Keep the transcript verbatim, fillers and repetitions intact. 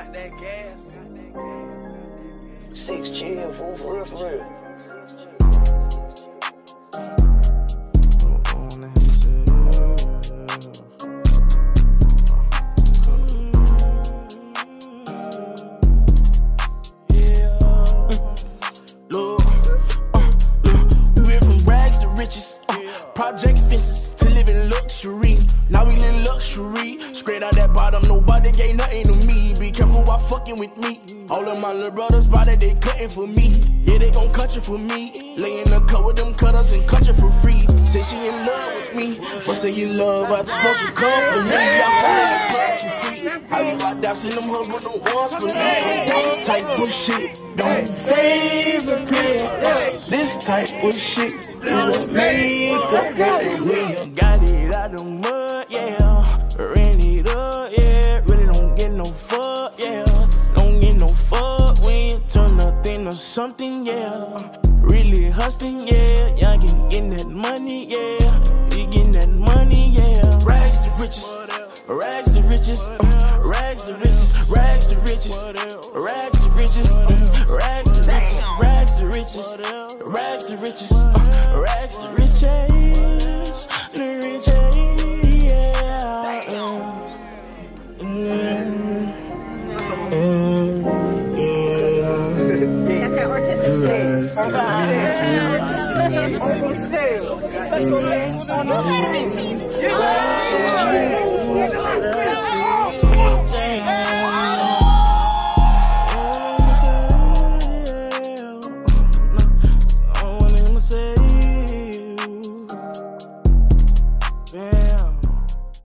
Got that gas. Six chill, fool, for real, for real. Look, uh, look, we went from rags to riches, uh, project fences to living luxury. Now we live luxury, straight out that bottom, nobody gave nothing to me. Be careful while fucking with me. All of my little brothers body, they cutting for me. Yeah, they gon' cut you for me. Lay in the cut with them cutters and cut you for free. Say she in love with me, but say you love, I just want some company. I'm falling in love for free. I be out there seeing them hoes with the ones for me. This type of shit don't phase a player. This type of shit is what make a player. We got it out the mud, yeah. Ran it up, yeah. Really don't get no fuck, yeah. Don't get no fuck. We ain't turn nothing to something, yeah. Really hustling, yeah. Y'all can get that money, yeah. You getting that money, yeah. Rags to riches, rags to riches, uh, rags to riches, rags to riches, rags to riches, uh, rags to riches, rags to riches, rags to riches, uh, rags to riches, the riches, yeah. Mm, mm, yeah. That's that artistic shit. Artistic shit.